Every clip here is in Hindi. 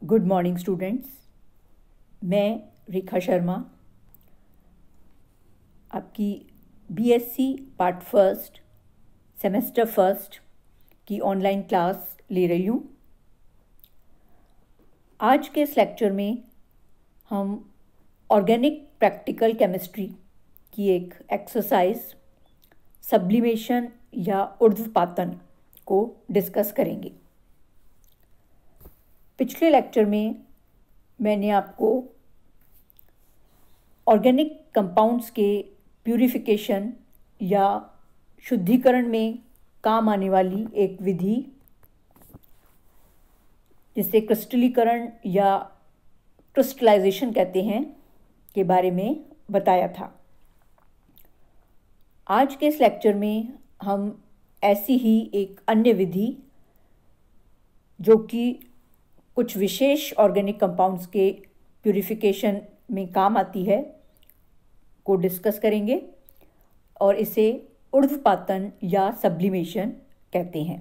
Good morning students. मैं रेखा शर्मा आपकी BSc part first semester first की ऑनलाइन क्लास ले रही हूँ। आज के इस लेक्चर में हम ऑर्गेनिक प्रैक्टिकल केमिस्ट्री की एक एक्सरसाइज सब्लिमेशन या ऊर्ध्वपातन को डिस्कस करेंगे। पिछले लेक्चर में मैंने आपको ऑर्गेनिक कंपाउंड्स के प्यूरिफिकेशन या शुद्धिकरण में काम आने वाली एक विधि जिसे क्रिस्टलीकरण या क्रिस्टलाइजेशन कहते हैं के बारे में बताया था। आज के इस लेक्चर में हम ऐसी ही एक अन्य विधि जो कि कुछ विशेष ऑर्गेनिक कंपाउंड्स के प्यूरिफिकेशन में काम आती है को डिस्कस करेंगे और इसे ऊर्ध्वपातन या सब्लिमेशन कहते हैं।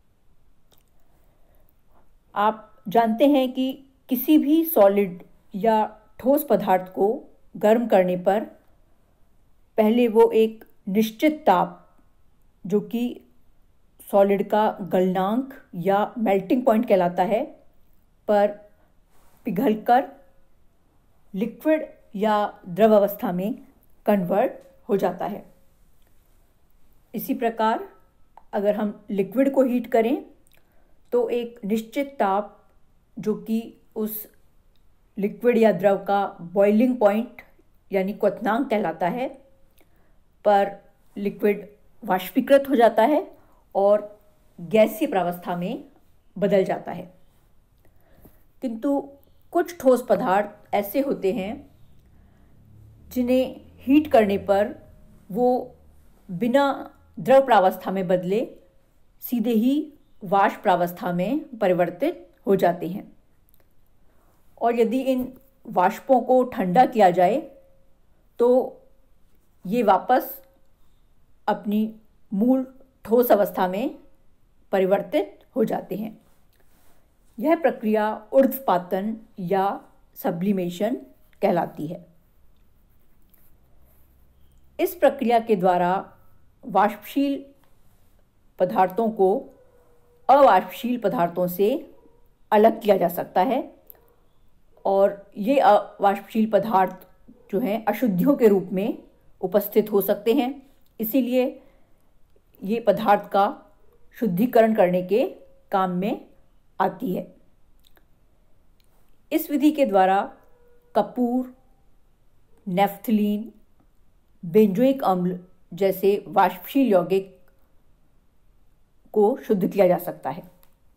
आप जानते हैं कि किसी भी सॉलिड या ठोस पदार्थ को गर्म करने पर पहले वो एक निश्चित ताप जो कि सॉलिड का गलनांक या मेल्टिंग पॉइंट कहलाता है पर पिघलकर लिक्विड या द्रव अवस्था में कन्वर्ट हो जाता है। इसी प्रकार अगर हम लिक्विड को हीट करें तो एक निश्चित ताप जो कि उस लिक्विड या द्रव का बॉइलिंग पॉइंट यानी क्वथनांक कहलाता है पर लिक्विड वाष्पीकृत हो जाता है और गैसीय प्रावस्था में बदल जाता है। किंतु कुछ ठोस पदार्थ ऐसे होते हैं जिन्हें हीट करने पर वो बिना द्रव प्रावस्था में बदले सीधे ही वाष्प प्रावस्था में परिवर्तित हो जाते हैं और यदि इन वाष्पों को ठंडा किया जाए तो ये वापस अपनी मूल ठोस अवस्था में परिवर्तित हो जाते हैं। यह प्रक्रिया ऊर्ध्वपातन या सब्लिमेशन कहलाती है। इस प्रक्रिया के द्वारा वाष्पशील पदार्थों को अवाष्पशील पदार्थों से अलग किया जा सकता है और ये अवाष्पशील पदार्थ जो हैं अशुद्धियों के रूप में उपस्थित हो सकते हैं। इसीलिए ये पदार्थ का शुद्धिकरण करने के काम में आती है। इस विधि के द्वारा कपूर, नेफ्थलीन, बेंजोइक अम्ल जैसे वाष्पशील यौगिक को शुद्ध किया जा सकता है।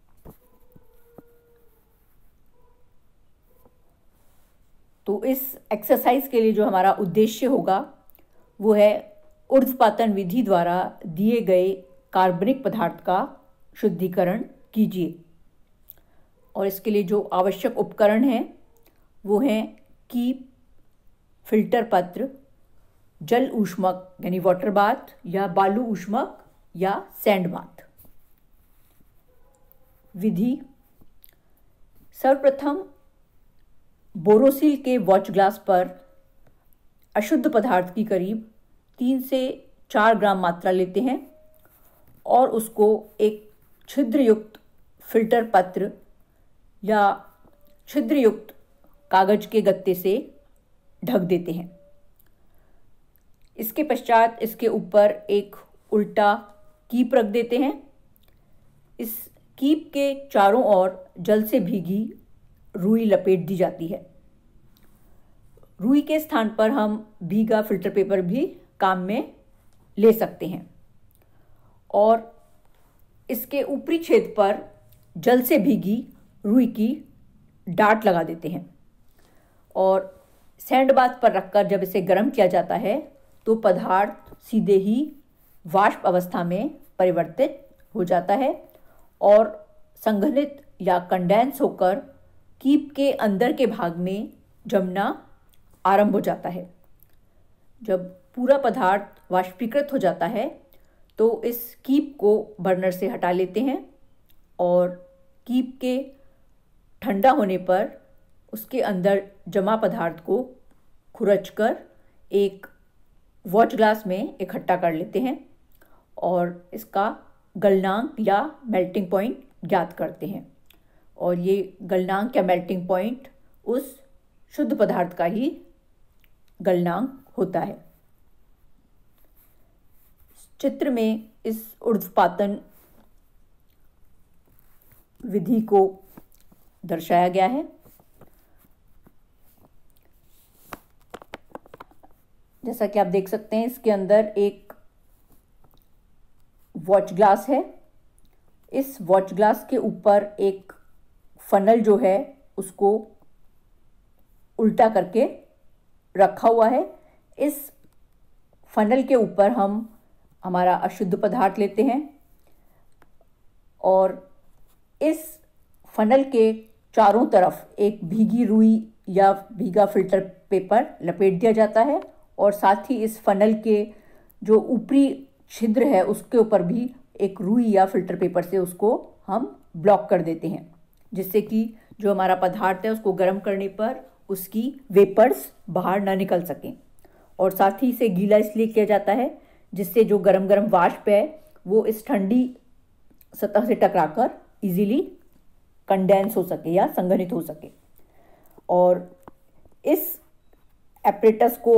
तो इस एक्सरसाइज के लिए जो हमारा उद्देश्य होगा वो है ऊर्ध्वपातन विधि द्वारा दिए गए कार्बनिक पदार्थ का शुद्धिकरण कीजिए और इसके लिए जो आवश्यक उपकरण हैं वो हैं कीप, फिल्टर पत्र, जल ऊष्मक यानी वाटर बाथ या बालू ऊष्मक या सैंड बाथ। विधि: सर्वप्रथम बोरोसिल के वॉच ग्लास पर अशुद्ध पदार्थ की करीब 3 से 4 ग्राम मात्रा लेते हैं और उसको एक छिद्रयुक्त फिल्टर पत्र या छिद्रयुक्त कागज के गत्ते से ढक देते हैं। इसके पश्चात इसके ऊपर एक उल्टा कीप रख देते हैं। इस कीप के चारों ओर जल से भीगी रुई लपेट दी जाती है। रुई के स्थान पर हम भीगा फिल्टर पेपर भी काम में ले सकते हैं और इसके ऊपरी छेद पर जल से भीगी रुई की डाट लगा देते हैं और सैंड बाथ पर रखकर जब इसे गर्म किया जाता है तो पदार्थ सीधे ही वाष्प अवस्था में परिवर्तित हो जाता है और संघनित या कंडेंस होकर कीप के अंदर के भाग में जमना आरंभ हो जाता है। जब पूरा पदार्थ वाष्पीकृत हो जाता है तो इस कीप को बर्नर से हटा लेते हैं और कीप के ठंडा होने पर उसके अंदर जमा पदार्थ को खुरचकर एक वॉच ग्लास में इकट्ठा कर लेते हैं और इसका गलनांक या मेल्टिंग पॉइंट ज्ञात करते हैं। और ये गलनांक या मेल्टिंग पॉइंट उस शुद्ध पदार्थ का ही गलनांक होता है। चित्र में इस ऊर्ध्वपातन विधि को दर्शाया गया है। जैसा कि आप देख सकते हैं, इसके अंदर एक वॉच ग्लास है। इस वॉच ग्लास के ऊपर एक फनल जो है उसको उल्टा करके रखा हुआ है। इस फनल के ऊपर हम हमारा अशुद्ध पदार्थ लेते हैं और इस फनल के चारों तरफ एक भीगी रुई या भीगा फिल्टर पेपर लपेट दिया जाता है और साथ ही इस फनल के जो ऊपरी छिद्र है उसके ऊपर भी एक रुई या फिल्टर पेपर से उसको हम ब्लॉक कर देते हैं, जिससे कि जो हमारा पदार्थ है उसको गर्म करने पर उसकी वेपर्स बाहर ना निकल सकें। और साथ ही इसे गीला इसलिए किया जाता है जिससे जो गरम गरम वाष्प है वो इस ठंडी सतह से टकराकर इजीली कंडेंस हो सके या संघनित हो सके। और इस एपरेटस को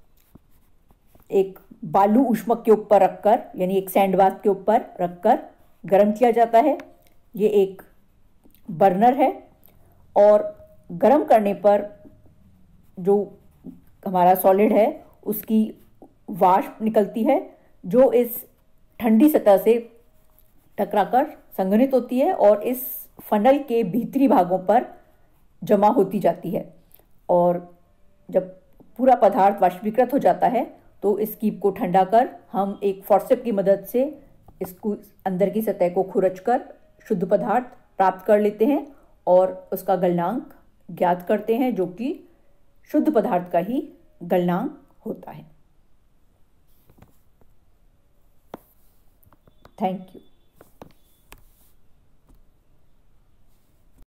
एक बालू ऊष्मक के ऊपर रखकर, यानी एक सैंड बाथ के ऊपर रखकर गर्म किया जाता है। ये एक बर्नर है और गर्म करने पर जो हमारा सॉलिड है उसकी वाष्प निकलती है जो इस ठंडी सतह से टकराकर संघनित होती है और इस फनल के भीतरी भागों पर जमा होती जाती है। और जब पूरा पदार्थ वाष्पीकृत हो जाता है तो इस कीप को ठंडा कर हम एक फोर्सेप की मदद से इसको अंदर की सतह को खुरचकर शुद्ध पदार्थ प्राप्त कर लेते हैं और उसका गलनांक ज्ञात करते हैं, जो कि शुद्ध पदार्थ का ही गलनांक होता है। Thank you.